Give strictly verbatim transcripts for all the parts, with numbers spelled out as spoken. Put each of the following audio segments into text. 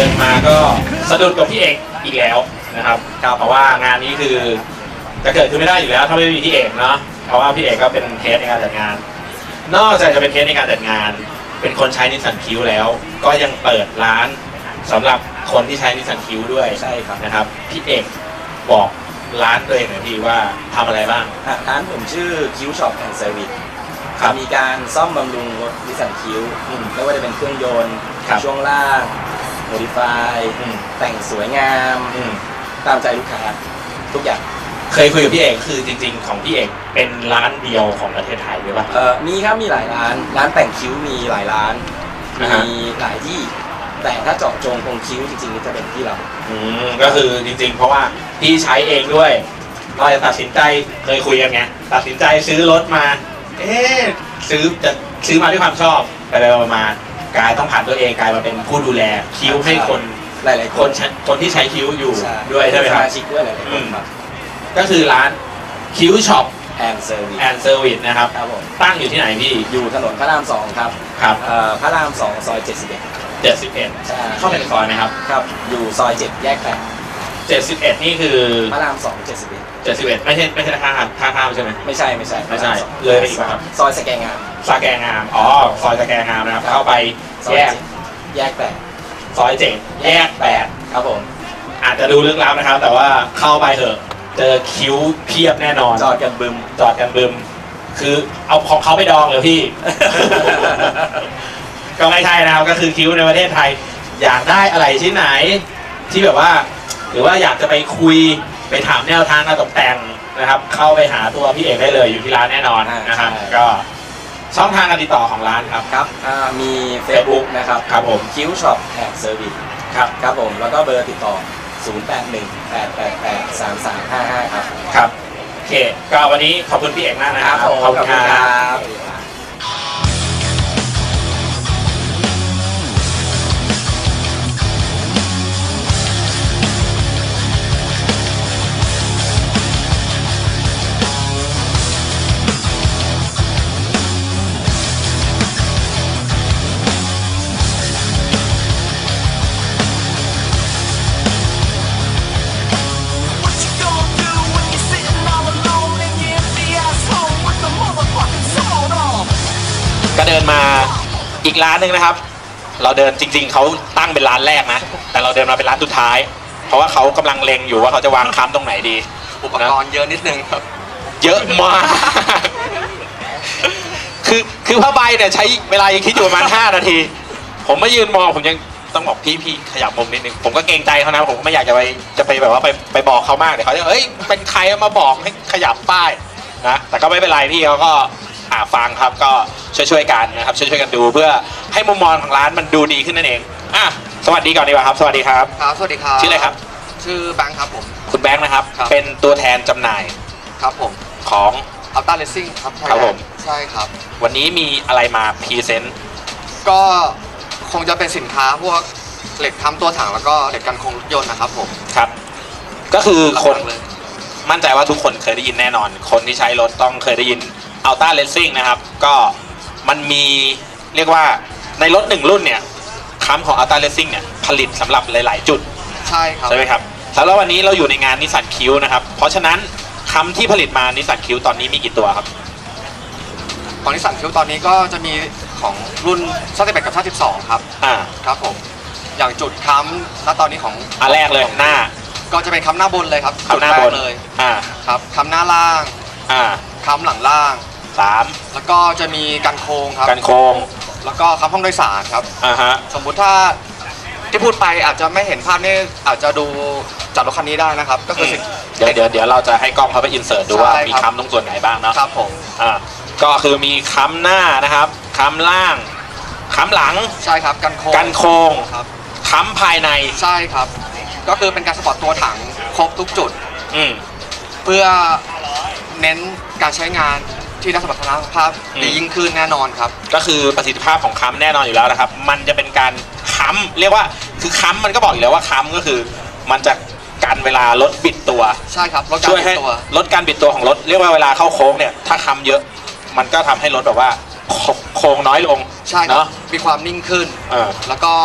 ดินมาก็สะดุดกับพี่เอกอีกแล้วนะครับเพราะว่างานนี้คือจะเกิดขึ้นไม่ได้อยู่แล้วถ้าไม่มีพี่เอกเนาะเพราะว่าพี่เอกก็เป็นเฮดในการจัดงานนอกจากจะเป็นเฮดในการจัดงานเป็นคนใช้นิสสันคิวแล้วก็ยังเปิดร้านสำหรับคนที่ใช้นิสสันคิวด้วยใช่ครับนะครับพี่เอกบอกร้านตัวเองหน่อยพี่ว่าทำอะไรบ้างร้านผมชื่อคิวช็อปแอนด์เซอร์วิสมีการซ่อมบำรุงรถนิสสันคิวไม่ว่าจะเป็นเครื่องยนต์ช่วงล่างโมดิฟายแต่งสวยงามตามใจลูกค้าทุกอย่างเคยคุยกับพี่เอกคือจริงๆของพี่เอกเป็นร้านเดียวของประเทศไทยหรือเปล่าเออมีครับมีหลายร้านร้านแต่งคิ้วมีหลายร้านมีหลายที่แต่ถ้าเจาะจงตรงคิ้วจริงๆนี่จะเป็นที่เราอืมก็คือจริงๆเพราะว่าพี่ใช้เองด้วยเราจะตัดสินใจเคยคุยกันไงตัดสินใจซื้อรถมาเอ๊ะซื้อจะซื้อมาด้วยความชอบแต่ไปมากลายต้องผ่านตัวเองกลายมาเป็นผู้ดูแลคิ้วให้คนหลายๆคนคนที่ใช้คิ้วอยู่ด้วยใช่ไหมครับสมาชิกด้วยหลายๆคนครับก็คือร้านคิ้วช็อปแอนด์เซอร์วิสแอนด์เซอร์วิสนะครับตั้งอยู่ที่ไหนพี่อยู่ถนนพระรามสองครับครับพระรามสองซอยเจ็ดสิบเอ็ดเจ็ดสิบเอ็ดเข้าไปในซอยไหมครับครับอยู่ซอยเจ็ดแยกแปดเจ็ดสิบเอ็ดนี่คือพระรามสองเจ็ดสิบเอ็ดเจ็ดสิบเอ็ดไม่ใช่ไม่ใช่ท่าท่าข้ามใช่ไหมไม่ใช่ไม่ใช่ไม่ใช่เลยไปอีกครับซอยสแกงามสแกงามอ๋อซอยสแกงามนะครับเข้าไปแยกแยกแปดซอยเจ็ดแยกแปดครับผมอาจจะดูลึกลับนะครับแต่ว่าเข้าไปเถอะเจอคิ้วเพียบแน่นอนจอดกันบึมจอดกันบึมคือเอาของเขาไปดองเลยพี่ ก็ไม่ใช่นะครับก็คือคิ้วในประเทศไทยอยากได้อะไรที่ไหนที่แบบว่าหรือว่าอยากจะไปคุยไปถามแนวทางการตกแต่งนะครับเข้าไปหาตัวพี่เอกได้เลยอยู่ที่ร้านแน่นอนนะครับก็ช่องทางการติดต่อของร้านครับครับมี Facebook นะครับครับผมคิ้วช็อปแอนด์เซอร์วิสครับครับผมแล้วก็เบอร์ติดต่อศูนย์ แปด หนึ่ง แปด แปด แปด สาม สาม ห้า ห้าครับครับโอเคก็วันนี้ขอบคุณพี่เอกมากนะครับขอบคุณครับก็เดินมาอีกร้านหนึ่งนะครับเราเดินจริงๆเขาตั้งเป็นร้านแรกนะแต่เราเดินมาเป็นร้านสุดท้ายเพราะว่าเขากำลังเล็งอยู่ว่าเขาจะวางค้ำตรงไหนดีอุปกรณ์เยอะนิดนึงครับเยอะมากคือคือผ้าใบเนี่ยใช้เวลายังคิดอยู่ประมาณห้านาทีผมมายืนมองผมยังต้องบอกพี่พี่ขยับมุมนิดนึงผมก็เกรงใจเขานะผมก็ไม่อยากจะไปจะไปแบบว่าไปไปบอกเขามากเดี๋ยวเขาจะเอ้ยเป็นใครมาบอกให้ขยับป้ายนะแต่ก็ไม่เป็นไรพี่เขาก็อ่าฟังครับก็ช่วยๆกันนะครับช่วยๆกันดูเพื่อให้มุมมองของร้านมันดูดีขึ้นนั่นเองอ่ะสวัสดีก่อนดีกว่าครับสวัสดีครับครับสวัสดีครับชื่ออะไรครับชื่อแบงค์ครับผมคุณแบงค์นะครับเป็นตัวแทนจำหน่ายครับผมของ Alta Racing ครับครับผมใช่ครับวันนี้มีอะไรมาพรีเซนต์ก็คงจะเป็นสินค้าพวกเหล็กทำตัวถังแล้วก็เหล็กกันโครงรถยนต์นะครับผมครับก็คือคนมั่นใจว่าทุกคนเคยได้ยินแน่นอนคนที่ใช้รถต้องเคยได้ยินAlta Racing นะครับก็มันมีเรียกว่าในรถหนึ่งรุ่นเนี่ยค้ำของ Alta Racing เนี่ยผลิตสำหรับหลายๆจุดใช่ครับใช่ไหมครับแล้ววันนี้เราอยู่ในงานนิสสันคิวนะครับเพราะฉะนั้นค้ำที่ผลิตมานิสสันคิวตอนนี้มีกี่ตัวครับของนิสสันคิวตอนนี้ก็จะมีของรุ่นชาติสิบเอ็ดกับชาติสิบสองครับอ่าครับผมอย่างจุดค้ำณตอนนี้ของอันแรกเลยหน้าก็จะเป็นค้ำหน้าบนเลยครับค้ำหน้าบนเลยอ่าครับค้ำหน้าล่างอ่าค้ำหลังล่างสามแล้วก็จะมีกันโค้งครับกันโค้งแล้วก็ค้ำห้องโดยสารครับอ่าฮะสมมุติถ้าที่พูดไปอาจจะไม่เห็นภาพนี่อาจจะดูจากรถคันนี้ได้นะครับก็คือเดี๋ยวเดี๋ยวเดี๋ยวเราจะให้กล้องเขาไปอินเสิร์ตดูว่ามีค้ำตรงส่วนไหนบ้างเนาะครับผมอ่าก็คือมีค้ำหน้านะครับค้ำล่างค้ำหลังใช่ครับกันโค้งกันโค้งครับค้ำภายในใช่ครับก็คือเป็นการสปอร์ตตัวถังครบทุกจุดอืมเพื่อเน้นการใช้งานที่ได้สมรรถภาพดียิ่งขึ้นแน่นอนครับก็คือประสิทธิภาพของค้ำแน่นอนอยู่แล้วนะครับมันจะเป็นการค้ำเรียกว่าคือค้ำมันก็บอกอยู่แล้วว่าค้ำก็คือมันจะกันเวลารถบิดตัวใช่ครับช่วยให้ลดการบิดตัวของรถเรียกว่าเวลาเข้าโค้งเนี่ยถ้าค้ำเยอะมันก็ทำให้รถแบบว่าโค้งน้อยลงใช่เนาะมีความนิ่งขึ้นแล้วก็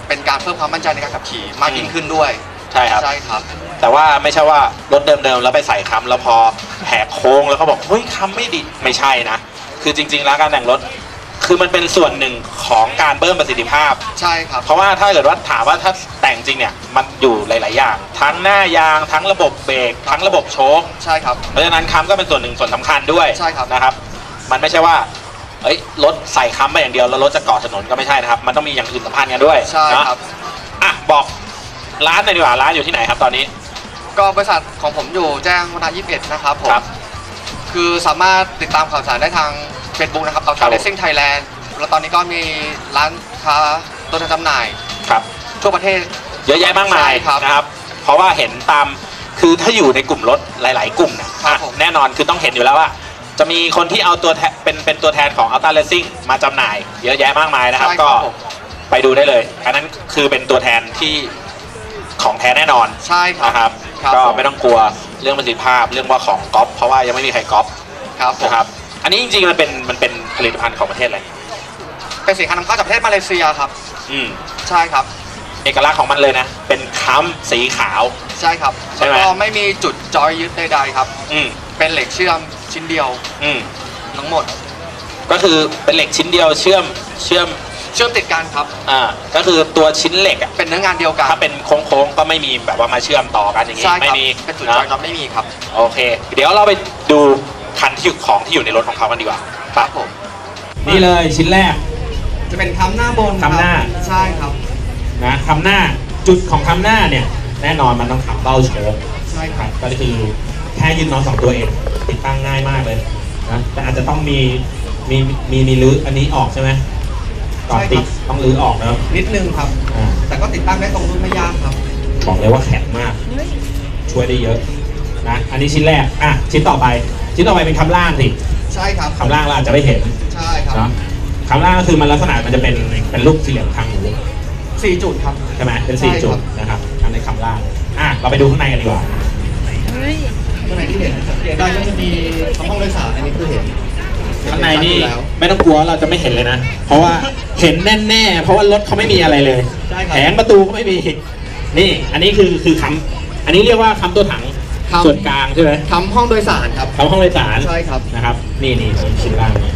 เป็นการเพิ่มความมั่นใจในการขับขี่มากยิ่งขึ้นด้วยใช่ครับใช่ครับแต่ว่าไม่ใช่ว่ารถเดิมๆแล้วไปใส่ค้ำแล้วพอแหกโค้งแล้วเขาบอกเฮ้ยค้ำไม่ดีไม่ใช่นะคือจริงๆแล้วการแต่งรถคือมันเป็นส่วนหนึ่งของการเพิ่มประสิทธิภาพใช่ครับเพราะว่าถ้าเกิดว่าถามว่าถ้าแต่งจริงเนี่ยมันอยู่หลายๆอย่างทั้งหน้ายางทั้งระบบเบรกทั้งระบบโชคใช่ครับเพราะฉะนั้นค้ำก็เป็นส่วนหนึ่งส่วนสำคัญด้วยใช่ครับนะครับมันไม่ใช่ว่าเอ้ยรถใส่ค้ำไปอย่างเดียวแล้วรถจะเกาะถนนก็ไม่ใช่นะครับมันต้องมีอย่างอื่นสัมพันธ์กันด้วยใช่ครับอ่ะบอกร้านหน่อยดีกว่าร้านอยู่ที่ไหนครับตอนนี้ก็บริษัทของผมอยู่แจ้งวัฒนะยี่สิบเอ็ดนะครับผมคือสามารถติดตามข่าวสารได้ทาง Facebook นะครับเอาทาง Racing Thailand แล้วตอนนี้ก็มีร้านค้าตัวแทนจำหน่ายครับทั่วประเทศเยอะแยะมากมายนะครับเพราะว่าเห็นตามคือถ้าอยู่ในกลุ่มรถหลายๆกลุ่มเนี่ยแน่นอนคือต้องเห็นอยู่แล้วว่าจะมีคนที่เอาตัวเป็นเป็นตัวแทนของ Ultra Racing มาจำหน่ายเยอะแยะมากมายนะครับก็ไปดูได้เลยอันนั้นคือเป็นตัวแทนที่ของแท้แน่นอนใช่ครับก็ไม่ต้องกลัวเรื่องประสิทธิภาพเรื่องว่าของก๊อปเพราะว่ายังไม่มีใครก๊อปนะครับอันนี้จริงๆมันเป็นมันเป็นผลิตภัณฑ์ของประเทศอะไรเป็นสินค้านำเข้าจากประเทศมาเลเซียครับอืมใช่ครับเอกลักษณ์ของมันเลยนะเป็นค้ำสีขาวใช่ครับแล้วก็ไม่มีจุดจอยยึดใดๆครับอืมเป็นเหล็กเชื่อมชิ้นเดียวอืมทั้งหมดก็คือเป็นเหล็กชิ้นเดียวเชื่อมเชื่อมเชื่อมติดกันครับอ่าก็คือตัวชิ้นเหล็กอ่ะเป็นเนื้องานเดียวกันถ้าเป็นโค้งๆก็ไม่มีแบบว่ามาเชื่อมต่อกันอย่างงี้ไม่มีเป็นจุดจอยครับไม่มีครับโอเคเดี๋ยวเราไปดูคันที่ของที่อยู่ในรถของเขากันดีกว่าครับผมนี่เลยชิ้นแรกจะเป็นคำหน้าบนคำหน้าใช่ครับนะคำหน้าจุดของคำหน้าเนี่ยแน่นอนมันต้องคำเบ้าโชว์ใช่ครับก็คือแค่ยืนนอนสองตัวเองติดตั้งง่ายมากเลยนะแต่อาจจะต้องมีมีมีมีรื้ออันนี้ออกใช่ไหมก่อนติดต้องรื้อออกนะนิดนึงครับแต่ก็ติดตั้งได้ตรงรุ่นไม่ยากครับบอกเลยว่าแข็งมากช่วยได้เยอะนะอันนี้ชิ้นแรกอ่ะชิ้นต่อไปชิ้นต่อไปเป็นคำล่างสิใช่ครับคำล่างเราอาจจะไม่เห็นใช่ครับคำล่างก็คือมันลักษณะมันจะเป็นเป็นรูปสี่เหลี่ยมทางหมูสี่จุดครับใช่ไหมเป็นสี่จุดนะครับอันในคำล่างอ่ะเราไปดูข้างในกันดีกว่าข้างในที่เห็นเห็นได้ก็จะมีห้องโดยสารอันนี้คือเห็นข้างในนี่ไม่ต้องกลัวเราจะไม่เห็นเลยนะเพราะว่าเห็นแน่ๆเพราะว่ารถเขาไม่มีอะไรเลยแผงประตูก็ไม่มีนี่อันนี้คือคือคำอันนี้เรียกว่าคำตัวถังส่วนกลางใช่ไหมคำห้องโดยสารครับคำห้องโดยสารใช่ครับนะครับนี่นี่ชิ้นล่างนี่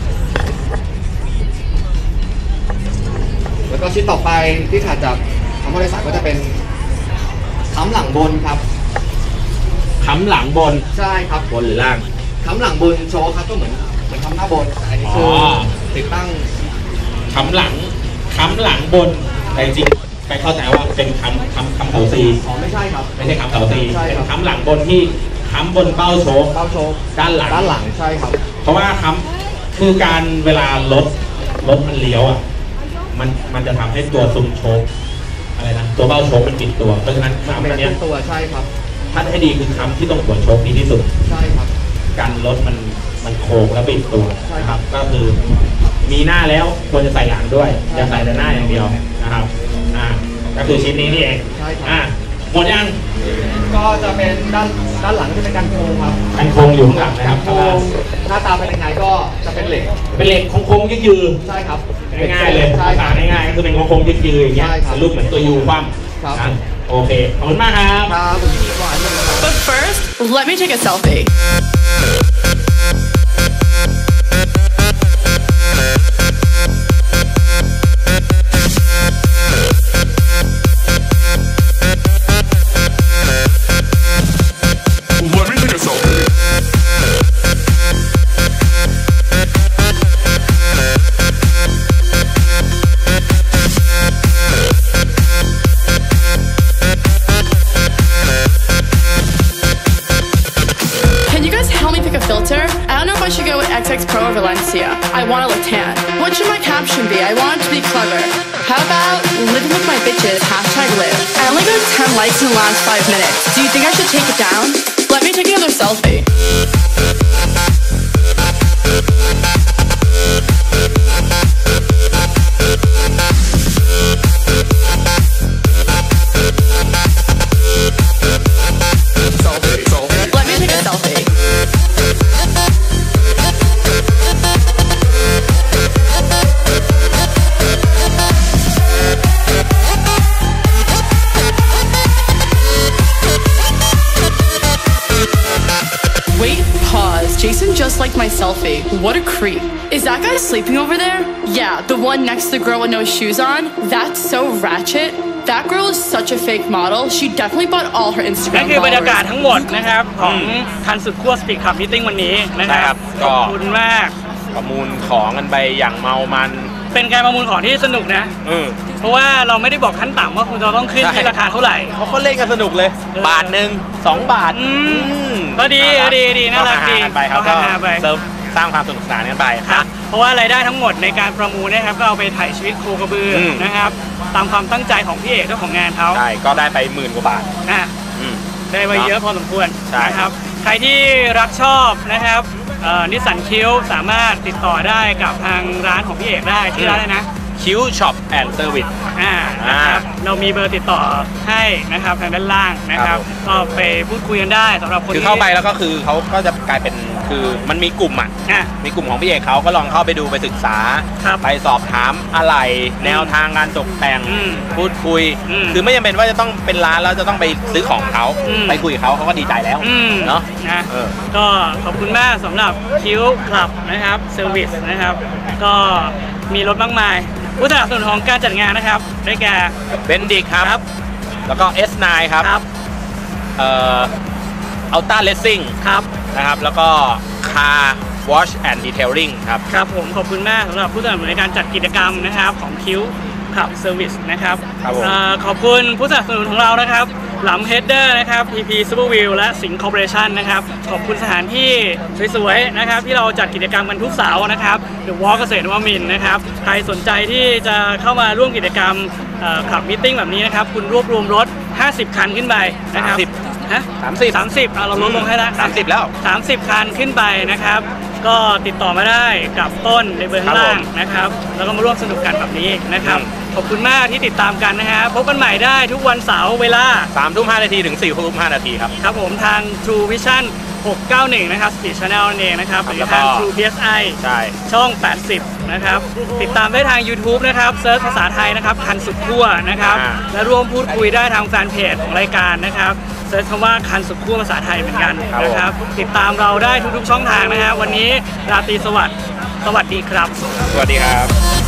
แล้วก็ชิ้นต่อไปที่ถัดจากคำห้องโดยสารก็จะเป็นคำหลังบนครับคำหลังบนใช่ครับบนหรือล่างคำหลังบนโชว์ครับก็เหมือนเหมือนคำหน้าบนอันนี้คือติดตั้งคำหลังคำหลังบนแต่จริงไปเข้าใจว่าเป็นคำคำคำเสาซีอ๋อไม่ใช่ครับไม่ใช่คำเสาซีเป็นคำหลังบนที่คำบนเป้าโชว์เป้าโชว์ด้านหลังด้านหลังใช่ครับเพราะว่าคำคือการเวลารถรถมันเลี้ยวอ่ะมันมันจะทำให้ตัวซุ้มโชว์อะไรนะตัวเป้าโชว์มันปิดตัวเพราะฉะนั้นคำอันนี้ตัวใช่ครับถ้าให้ดีคือคำที่ต้องหัวโชว์ดีที่สุดใช่ครับการรถมันมันโค้งและบิดตัวนะครับก็คือมีหน้าแล้วควรจะใส่หลังด้วยอย่าใส่แต่หน้าอย่างเดียวนะครับอ่าก็คือชิ้นนี้นี่เองอ่าหมดยังก็จะเป็นด้านด้านหลังจะเป็นการโค้งครับการโค้งอยู่ข้างหลังนะครับหน้าตาเป็นยังไงก็จะเป็นเหล็กเป็นเหล็กโค้งๆยืดๆใช่ครับง่ายๆเลยภาษาง่ายๆก็คือเป็นโค้งๆยืดๆอย่างเงี้ยรูปเหมือนตัวยูคว่ำนะโอเคขอบคุณมากครับ But first let me take a selfie Pro or Valencia. I want to look tan. What should my caption be? I want it to be clever. How about living with my bitches, hashtag live. I only got ten likes in the last five minutes. Do you think I should take it down? Let me take another selfie. Selfie, selfie. Let me take a selfie. selfie. What a creep. Is that guy sleeping over there? Yeah, the one next to the girl with no shoes on? That's so ratchet. That girl is such a fake model. She definitely bought all her นั่น Instagram คือบรรยากาศ followers. ทั้งหมดนะครับของคันสุดขั้วสปีดขับมิทติ้งวันนี้นะคใช่ครัรับบ ขก็อบคุณมากประมูลของกันไปอย่างเมามันเป็นการประมูลของที่สนุกนะอืมเพราะว่าเราไม่ได้บอกขั้นต่ำว่าคุณจะต้องขึ้นใช่ที่ราคาเท่าไหร่เขาก็เล่นกันสนุกเลยเออบาทหนึ่งสองบาทอืมอืมก็ดีดีดีน่ารักดีฮๆกันไปครับก็ก็ฮาๆไปเสริมสร้างความสนุกสนานกันไปครับเพราะว่ารายได้ทั้งหมดในการประมูลเนะครับก็เอาไปถ่ายชีวิตโคกระบืออมนะครับตามความตั้งใจของพี่เอกเจ้าของงานเขาใช่ก็ได้ไปหมื่นกว่าบาทอ่ะอืมได้ไปเยอะพอสมควรใช่นะครับใครที่รักชอบนะครับนิสสันคิวสามารถติดต่อได้กับทางร้านของพี่เอกได้ที่ร้านอะไรนะคิวช็อปแอนด์เซอร์วิสอ่านะครับเรามีเบอร์ติดต่อให้นะครับทางด้านล่างนะครับครับผมก็ไปพูดคุยกันได้สำหรับคนคือที่เข้าไปแล้วก็คือเขาก็จะกลายเป็นคือมันมีกลุ่มอ่ะอ่ะมีกลุ่มของพี่เอกเขาก็ลองเข้าไปดูไปศึกษาครับไปสอบถามอะไรแนวทางการตกแต่งอืมพูดคุยอืมคือไม่จำเป็นว่าจะต้องเป็นร้านแล้วจะต้องไปซื้อของเขาอืมไปคุยกับเขาเขาก็ดีใจแล้วอืมเนาะนะเออก็ขอบคุณมากสำหรับคิวคลับนะครับเซอร์วิสนะครับก็มีรถมากมายผู้สนับสนุนของการจัดงานนะครับได้แก่เบนดิกครับ แล้วก็ เอส ไนน์ ครับครับเอ่ออัลต้าเลสซิ่งครับนะครับแล้วก็คาร์วอชแอนด์ดีเทลลิ่งครับครับผมขอบคุณมากสำหรับผู้สนับสนุนในการจัดกิจกรรมนะครับของคิวขับเซอร์วิสนะครับครับผมเอ่อขอบคุณผู้สนับสนุนของเรานะครับหลำเฮดเดอร์นะครับ พี พี Super Wheel และสิงห์คอร์ปอเรชั่นนะครับขอบคุณสถานที่สวยๆนะครับที่เราจัดกิจกรรมกันทุกเสาร์นะครับเดอะวอล์กเกษตรนวมินทร์นะครับใครสนใจที่จะเข้ามาร่วมกิจกรรมเอ่อขับมิทติ้งแบบนี้นะครับคุณรวบรวมรถห้าสิบคันขึ้นไปนะครับสามสิบฮะสามสิบสามสิบอ่ะเราลดลงให้แล้วสามสิบแล้วสามสิบคันขึ้นไปนะครับ ก็ติดต่อมาได้กับต้นในเบอร์ข้างล่างนะครับ แล้วก็มาร่วมสนุกกันแบบนี้นะครับอืมขอบคุณมากที่ติดตามกันนะฮะพบกันใหม่ได้ทุกวันเสาร์เวลาสามทุ่มห้านาทีถึงสี่ทุ่มห้านาทีครับครับผมทาง True Vision หกเก้าหนึ่งนะครับ Speed Channel นั่นเองนะครับครับหรือทางแล้วก็ True พี เอส ไอใช่ช่อง แปดสิบ นะครับ ติดตามได้ทาง YouTube นะครับเซิร์ชภาษาไทยนะครับคันสุดขั้วนะครับอ่าและร่วมพูดคุยได้ทางแฟนเพจของรายการนะครับเซิร์ชคำว่าคันสุดขั้วภาษาไทยเหมือนกันนะครับ ติดตามเราได้ทุกๆช่องทางนะฮะวันนี้ราตรีสวัสดิ์สวัสดีครับสวัสดีครับ